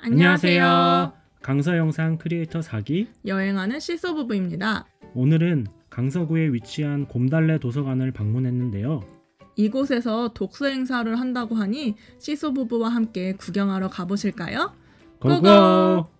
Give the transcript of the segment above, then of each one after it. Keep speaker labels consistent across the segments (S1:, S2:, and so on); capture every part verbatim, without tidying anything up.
S1: 안녕하세요. 강서영상 크리에이터 사기
S2: 여행하는 시소부부입니다.
S1: 오늘은 강서구에 위치한 곰달래 도서관을 방문했는데요.
S2: 이곳에서 독서 행사를 한다고 하니 시소부부와 함께 구경하러 가보실까요?
S1: 고고!
S2: 고고!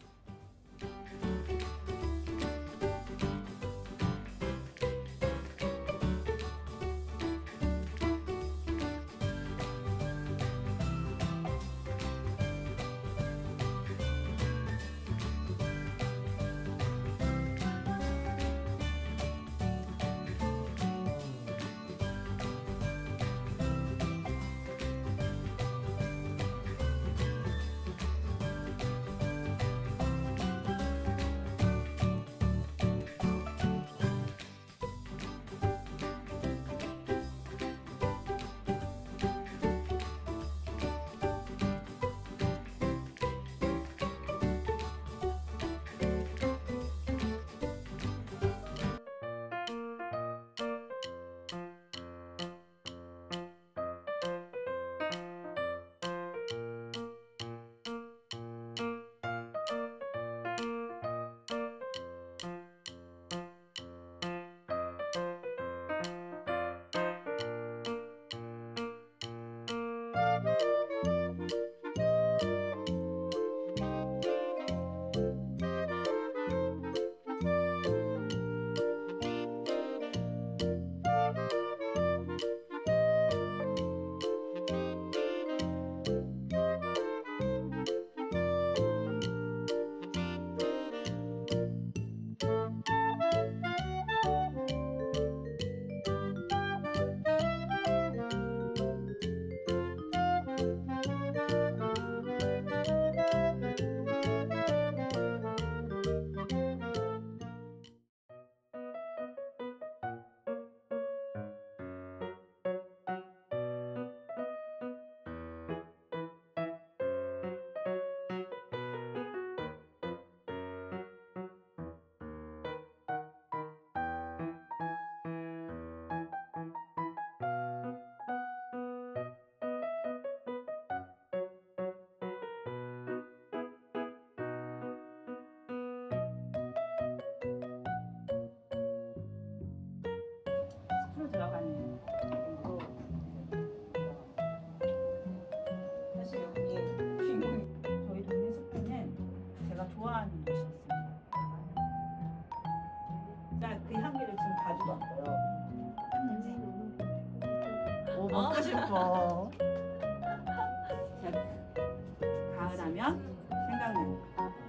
S3: 들어가는 곳으로 사실 여기 주인공이 저희 동네 숲에는 제가 좋아하는 곳이 있습니다. 자, 그 향기를 지금 가지고 왔고요. 오, 먹고 싶어. 자, 가을 하면 생각나는